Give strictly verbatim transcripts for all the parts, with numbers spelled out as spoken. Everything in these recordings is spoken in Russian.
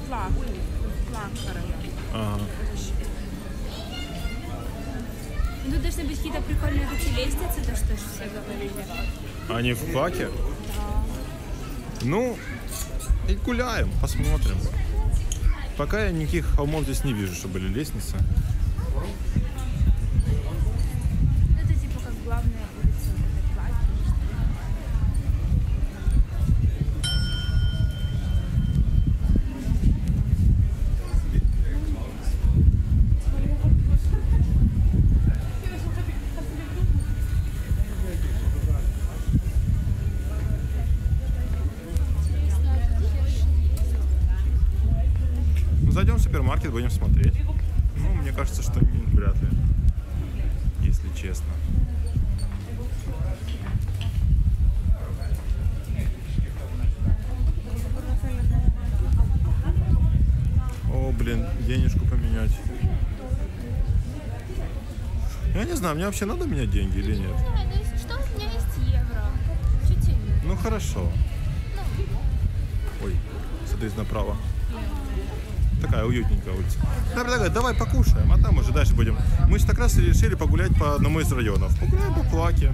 Плака. Плака район. Ага. Ну, тут должны быть какие-то прикольные эти лестницы, то что все говорили. Они в Плаке? Да. Ну, и гуляем, посмотрим. Пока я никаких холмов здесь не вижу, что были лестницы. Это типа как главная улица вот этой Плаки. Зайдем в супермаркет, будем смотреть. Ну, мне кажется, что вряд ли, если честно. О, блин, денежку поменять. Я не знаю, мне вообще надо менять деньги или нет? Да, ну если что, у меня есть евро. Чуть-чуть. Ну, хорошо. Ой, смотри направо. Такая уютненькая улица. Я предлагаю, давай покушаем, а там уже дальше будем. Мы же так раз решили погулять по одному из районов. Погуляем по Плаке.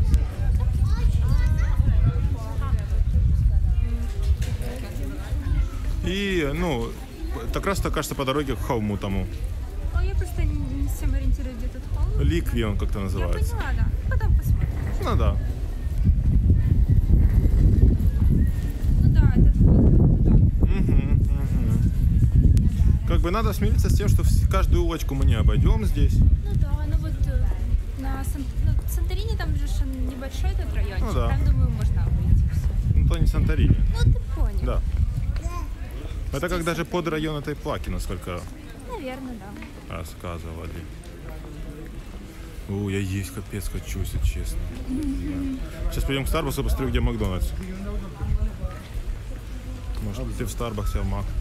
И, ну, так раз-то, кажется, по дороге к холму тому. О, я просто не, не совсем ориентируюсь, где тут холм. Ликви он как-то называется. Я поняла, да. Потом посмотрим. Ну да. Ну да, этот вот туда. Угу, угу. Как бы надо смириться с тем, что каждую улочку мы не обойдем здесь. Ну да, ну вот э, на Сан... ну, Санторини там же небольшой этот райончик. Ну да. Там, думаю, можно обойти все. Ну то не Санторини. Ну ты понял. Да. Это как даже под район этой Плаки, насколько Наверное, да. рассказывали. О, я есть капец хочу, если честно. Mm-hmm. Да. Сейчас пойдем к Старбаксу, посмотрю, где Макдональдс. Может быть, ты в Старбаксе, а в Мак.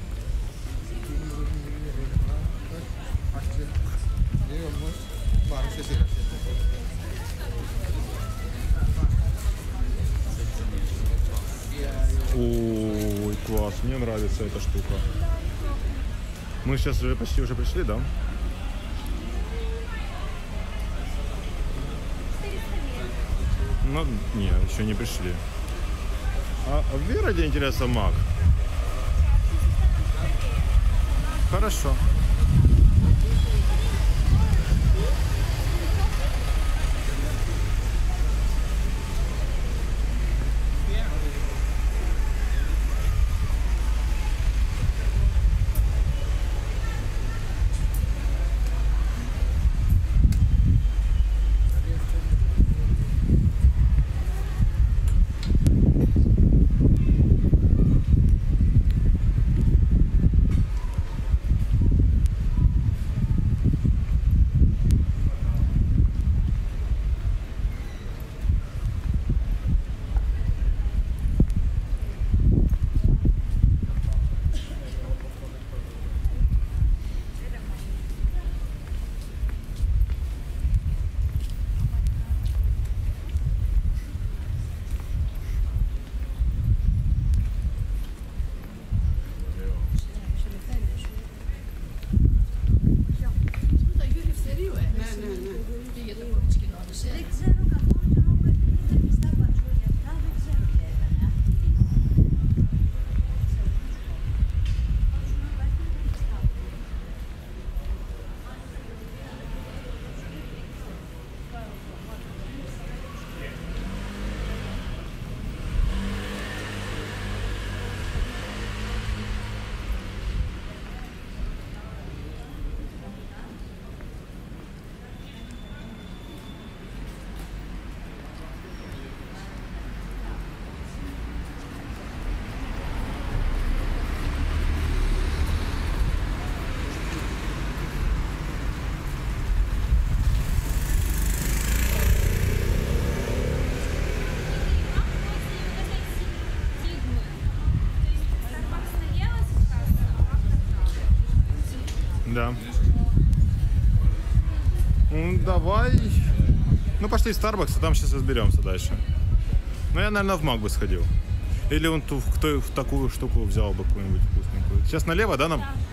Ой, класс, мне нравится эта штука. Мы сейчас уже почти уже пришли, да? Ну, не, еще не пришли. А в Вироде, интересно, Мак? Хорошо. Да. Ну, давай. Ну, пошли в Starbucks, а там сейчас разберемся дальше. Ну, я, наверное, в Мак бы сходил. Или он ту, кто в такую штуку взял бы какую-нибудь вкусненькую. Сейчас налево, да, нам? Да.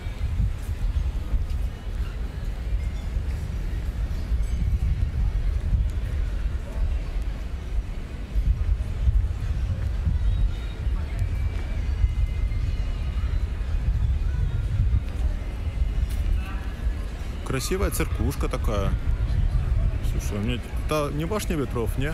Красивая церквушка такая. Слушай, у меня... Это не башня ветров, не?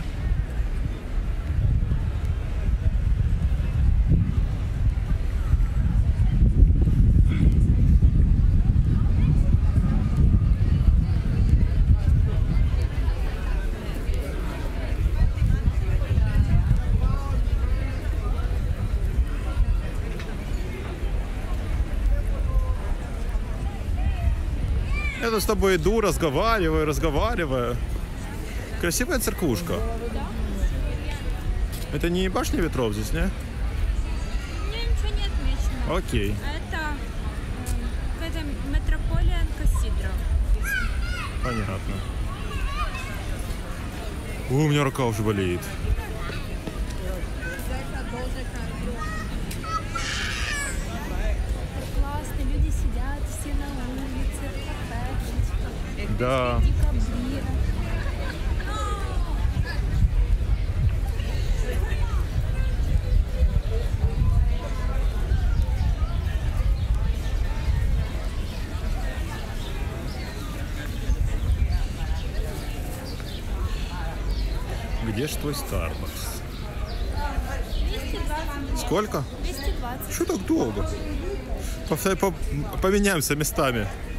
Я тут с тобой иду, разговариваю, разговариваю. Красивая церквушка. Это не башня ветров здесь, не? Не, ничего не отмечено. Окей. Это э, какая-то метрополия Кассидра. Понятно. О, у меня рука уже болеет. Классно, люди сидят все на улице, в кафе, Да. декабря. Где ж твой Starbucks? двести двадцать. Сколько? двести двадцать. Что так долго? По- по- Поменяемся местами.